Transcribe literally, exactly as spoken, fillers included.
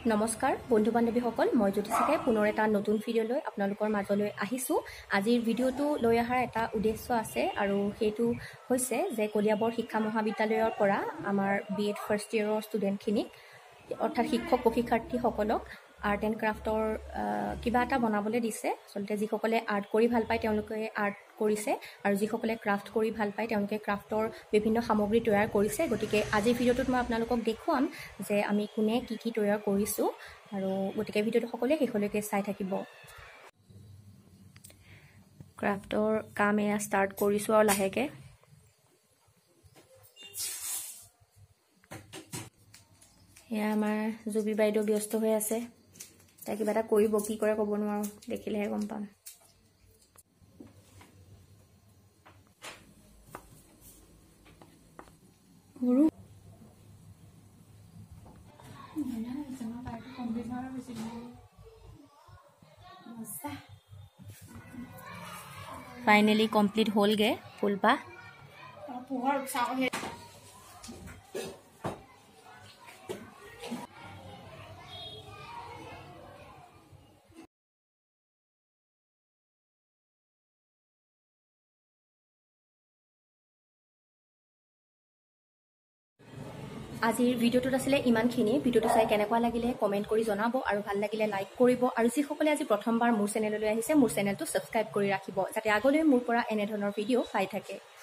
নমস্কাৰ বন্ধু বান্ধৱীসকল মই জ্যোতিষিকে পুনৰ এটা নতুন ভিডিঅ' লৈ আপোনালোকৰ মাজলৈ আহিছো। আজিৰ ভিডিঅ'টো লৈ অহাৰ এটা উদ্দেশ্য আছে আৰু সেইটো হৈছে যে কলিয়াবৰ শিক্ষা মহাবিদ্যালয়ৰ পৰা আমাৰ বি এড ফাৰ্ষ্ট ইয়েৰৰ ষ্টুডেণ্টখিনিক অৰ্থাৎ শিক্ষক প্ৰশিক্ষাৰ্থীসকলক আৰ্ট এণ্ড ক্ৰাফ্টৰ কিবা এটা বনাবলৈ দিছে। আচলতে যিসকলে আৰ্ট কৰি ভাল পায় তেওঁলোকে আৰ্ট কৰিছে আৰু যিসকলে ক্ৰাফ্ট কৰি ভাল পায় তেওঁলোকে ক্ৰাফ্টৰ বিভিন্ন সামগ্ৰী তৈয়াৰ কৰিছে। গতিকে আজিৰ ভিডিঅ'টোত মই আপোনালোকক দেখুৱাম যে আমি কোনে কি কি তৈয়াৰ কৰিছোঁ আৰু গতিকে ভিডিঅ'টো সকলোৱে শেষলৈকে চাই থাকিব। ক্ৰাফ্টৰ কাম এয়া ষ্টাৰ্ট কৰিছোঁ আৰু লাহেকৈ এয়া আমাৰ জুবি বাইদেউ ব্যস্ত হৈ আছে। তাই কিবা এটা কৰিব, কি কৰে ক'ব নোৱাৰোঁ, দেখিলেহে গম পাম। ফাইনেলি কমপ্লিট হ'লগৈ ফুলপাহ। আজিৰ ভিডিঅ'টোত আছিলে ইমানখিনি। ভিডিঅ'টো চাই কেনেকুৱা লাগিলে কমেণ্ট কৰি জনাব আৰু ভাল লাগিলে লাইক কৰিব আৰু যিসকলে আজি প্ৰথমবাৰ মোৰ চেনেললৈ আহিছে মোৰ চেনেলটো ছাবস্ক্ৰাইব কৰি ৰাখিব যাতে আগলৈ মোৰ পৰা এনেধৰণৰ ভিডিঅ' পাই থাকে।